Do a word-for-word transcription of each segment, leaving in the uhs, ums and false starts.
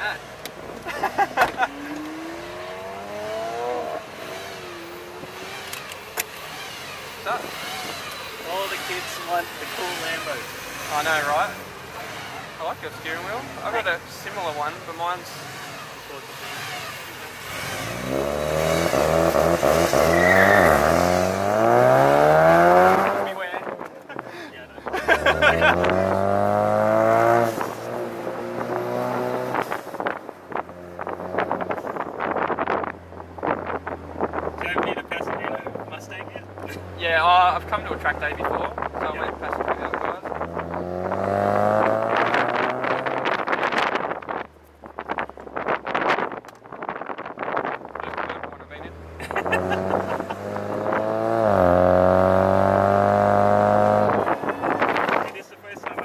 mad. So, all the kids want the cool Lambos. I know, right? I like your steering wheel. I've got a similar one, but mine's... Beware. Yeah, I know. Yeah, oh, I've come to a track day before, so I went past the other guys. It is the first time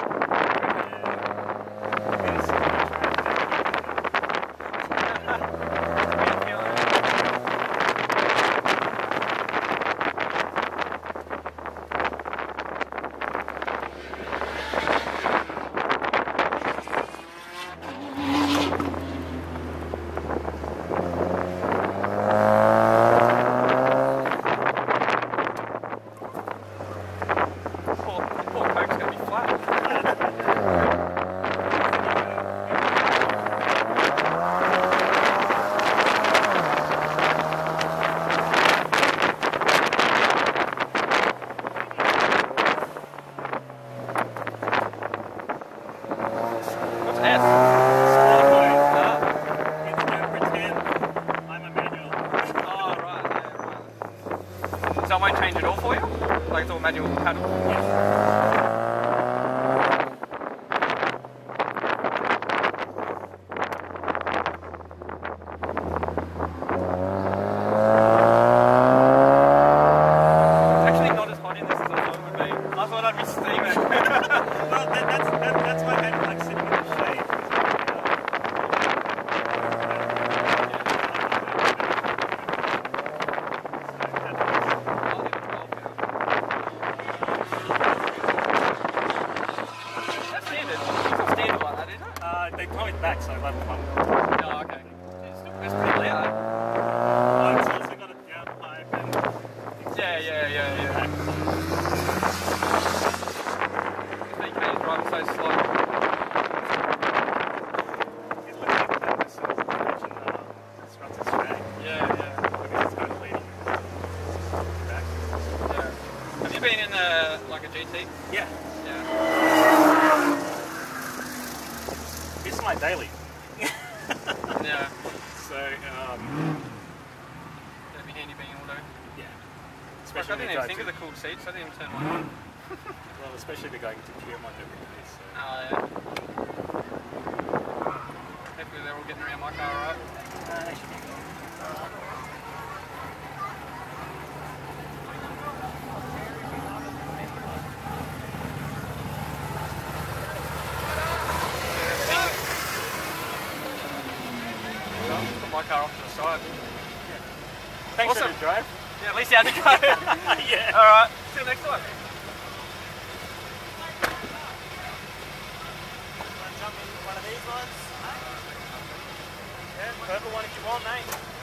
So I won't change it all for you? Like it's all manual paddle? Yeah. It's actually not as hot in this as I thought it would be. I thought I'd be steaming. Well, that, that's, that, that's why I like sitting in the shade. Uh, they tow it back, so I left one. Oh, okay. It's, still, it's pretty loud. Oh, it's also got a downpipe and... Yeah, yeah, yeah, yeah. B K is driving so slow. It looks like that was sort of watching the struts straight. Yeah, yeah. Because it's kind of leading back. Yeah. Have you been in a, like a G T? Yeah. Yeah. This is my daily. Yeah. So, um... That'd be handy being auto. yeah. Like, Especially I didn't even think to, of the cool seats, I didn't even turn mine on. well, especially to going to Piermont every day, so... Oh, yeah. Hopefully they're all getting around my car, right? Uh, they should be good. Put my car off to the side. Yeah. Thanks Awesome. for the drive. Yeah, at least you had to go. Yeah. Alright, see you next time. Want to jump in one of these ones? Yeah, purple one if you want, mate.